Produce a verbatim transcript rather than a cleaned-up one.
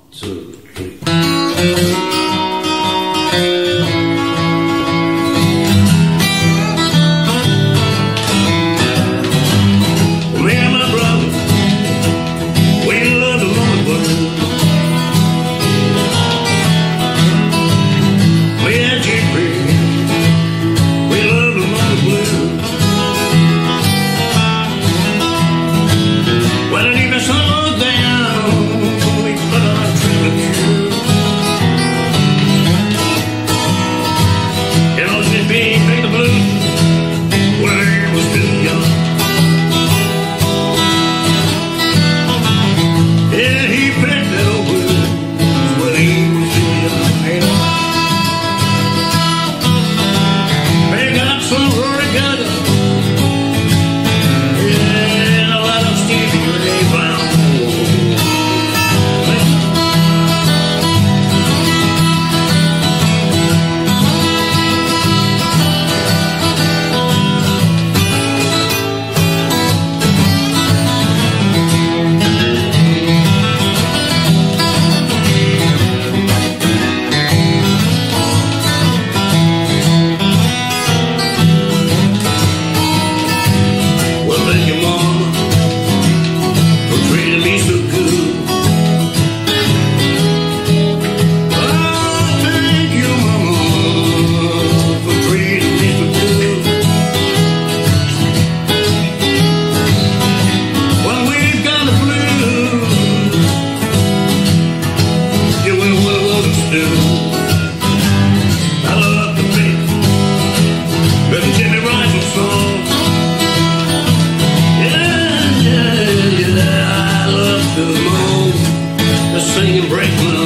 two, three. Me and my brother, we love the lonely blues. Me and G P, we love the lonely blues. When it even slows down, we put on travelin shoes. You know, G P made the blues when he was still young. Yeah, he picked that old blues when he was still young. They got some Rory Gallagher, yeah, a lot of Stevie they found. Well, thank you, Mama, for treating me so good. Oh, thank you, Mama, for treating me so good. When we've got the blues, you will want us to. I love to think that Jimmy Rifle song. Yeah, yeah, yeah, I love to moan, the singing brakeman.